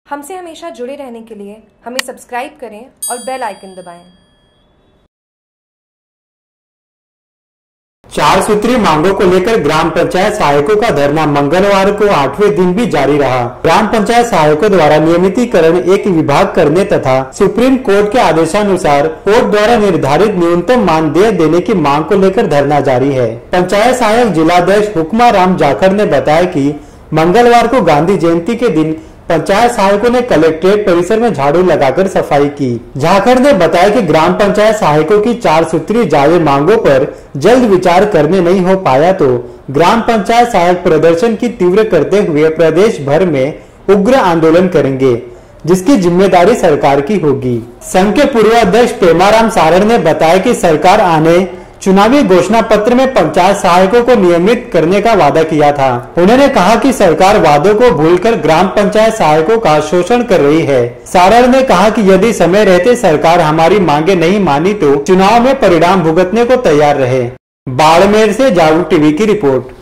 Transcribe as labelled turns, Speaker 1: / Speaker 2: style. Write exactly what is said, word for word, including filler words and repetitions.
Speaker 1: हमसे हमेशा जुड़े रहने के लिए हमें सब्सक्राइब करें और बेल आइकन दबाएं।
Speaker 2: चार सूत्री मांगों को लेकर ग्राम पंचायत सहायकों का धरना मंगलवार को आठवें दिन भी जारी रहा। ग्राम पंचायत सहायकों द्वारा नियमितीकरण एक विभाग करने तथा सुप्रीम कोर्ट के आदेशानुसार कोर्ट द्वारा निर्धारित न्यूनतम मानदेय देने की मांग को लेकर धरना जारी है। पंचायत सहायक जिलाध्यक्ष हुक्मा राम जाखड़ ने बताया कि मंगलवार को गांधी जयंती के दिन पंचायत सहायकों ने कलेक्ट्रेट परिसर में झाड़ू लगाकर सफाई की। जाखड़ ने बताया कि ग्राम पंचायत सहायकों की चार सूत्री जायज मांगों पर जल्द विचार करने नहीं हो पाया तो ग्राम पंचायत सहायक प्रदर्शन की तीव्र करते हुए प्रदेश भर में उग्र आंदोलन करेंगे, जिसकी जिम्मेदारी सरकार की होगी। संघ के पूर्व अध्यक्ष पेमाराम सारण ने बताया कि सरकार आने चुनावी घोषणा पत्र में पंचायत सहायकों को नियमित करने का वादा किया था। उन्होंने कहा कि सरकार वादों को भूलकर ग्राम पंचायत सहायकों का शोषण कर रही है। सारण ने कहा कि यदि समय रहते सरकार हमारी मांगे नहीं मानी तो चुनाव में परिणाम भुगतने को तैयार रहे। बाड़मेर से जागरूक टीवी की रिपोर्ट।